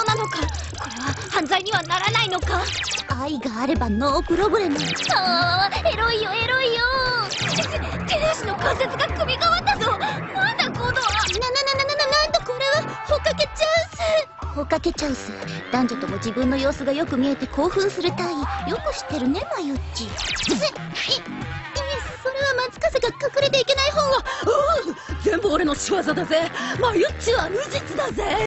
のなのか。これは犯罪にはならないのか。愛があればノープロブレム。ああ、エロいよエロいよ。手足の関節が首変わったぞ。なんだ今度は。なんだこれは。ほかけチャンス。ほかけチャンス。男女とも自分の様子がよく見えて興奮する体位。よく知ってるね、マユッチ。それは松風が隠れていけない方は。全部俺の仕業だぜ。マユッチは無実だぜ。